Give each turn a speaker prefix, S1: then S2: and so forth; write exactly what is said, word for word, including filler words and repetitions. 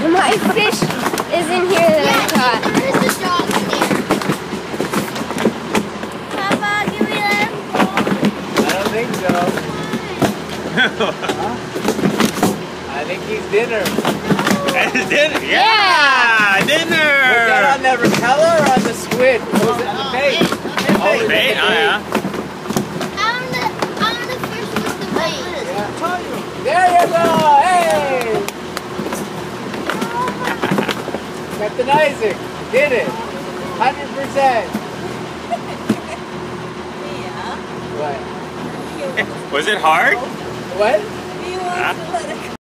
S1: My fish is in here that I caught.
S2: Where's the dog in there? Papa, give me that.
S3: I don't think so. Huh? I think he's dinner.
S4: It's dinner? Yeah! Dinner!
S3: Was that on the repeller or on the squid? Or was it on the bait?
S4: Oh, the bait? Oh, yeah.
S2: I'm the, I'm the fish with the bait.
S3: There you go! Hey! Captain Isaac did it! one hundred percent! What?
S4: Was it hard?
S3: What?
S4: Huh?